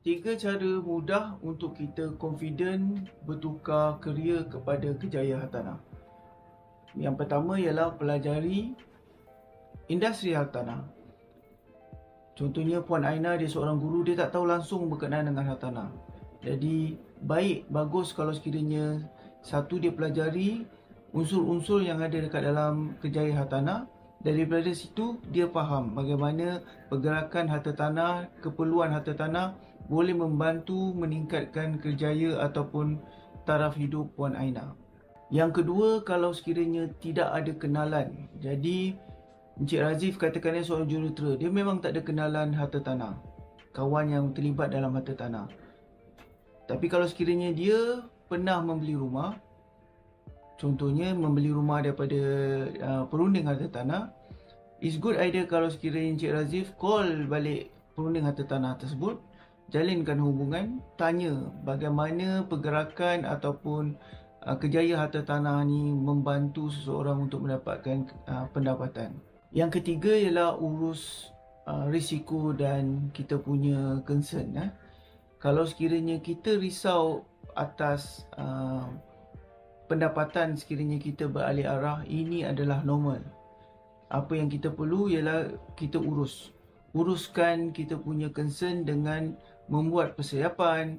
Tiga cara mudah untuk kita confident bertukar kerjaya kepada Kejaya Hartanah. Yang pertama ialah pelajari industri hartanah. Contohnya Puan Aina, dia seorang guru, dia tak tahu langsung berkenaan dengan hartanah. Jadi bagus kalau sekiranya satu, dia pelajari unsur-unsur yang ada dekat dalam Kejaya Hartanah. Daripada situ dia faham bagaimana pergerakan harta tanah, keperluan harta tanah boleh membantu meningkatkan kerjaya ataupun taraf hidup Puan Aina. Yang kedua, kalau sekiranya tidak ada kenalan, jadi Encik Razif katakan dia seorang jurutera, dia memang tak ada kenalan harta tanah, kawan yang terlibat dalam harta tanah. Tapi kalau sekiranya dia pernah membeli rumah, contohnya membeli rumah daripada perunding harta tanah, it's good idea kalau sekiranya Encik Razif call balik perunding harta tanah tersebut, jalinkan hubungan, tanya bagaimana pergerakan ataupun kejaya harta tanah ni membantu seseorang untuk mendapatkan pendapatan. Yang ketiga ialah urus risiko dan kita punya concern. Kalau sekiranya kita risau atas pendapatan sekiranya kita beralih arah, ini adalah normal. Apa yang kita perlu ialah kita uruskan kita punya concern dengan membuat persiapan,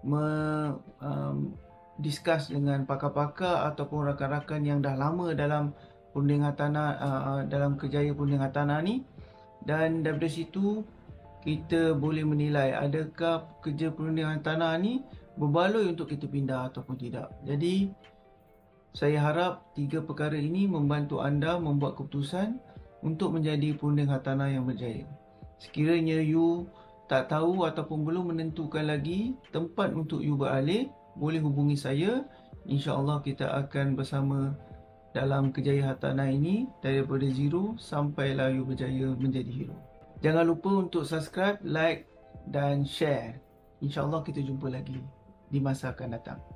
discuss dengan pakar-pakar ataupun rakan-rakan yang dah lama dalam perundingan tanah, dalam kejaya perundingan tanah ni, dan daripada situ kita boleh menilai adakah kerja perundingan tanah ni berbaloi untuk kita pindah ataupun tidak. Jadi saya harap tiga perkara ini membantu anda membuat keputusan untuk menjadi perunding hartanah yang berjaya. Sekiranya you tak tahu ataupun belum menentukan lagi tempat untuk you beralih, boleh hubungi saya. InsyaAllah kita akan bersama dalam kejaya hartanah ini daripada zero sampailah you berjaya menjadi hero. Jangan lupa untuk subscribe, like dan share. InsyaAllah kita jumpa lagi di masa akan datang.